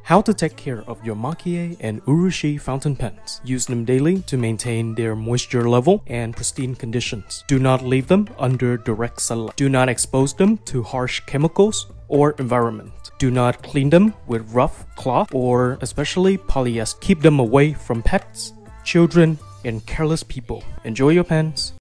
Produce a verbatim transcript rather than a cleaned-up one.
How to take care of your Maki-e and Urushi fountain pens. Use them daily to maintain their moisture level and pristine conditions. Do not leave them under direct sunlight. Do not expose them to harsh chemicals or environment. Do not clean them with rough cloth or especially polyester. Keep them away from pets, children, and careless people. Enjoy your pens.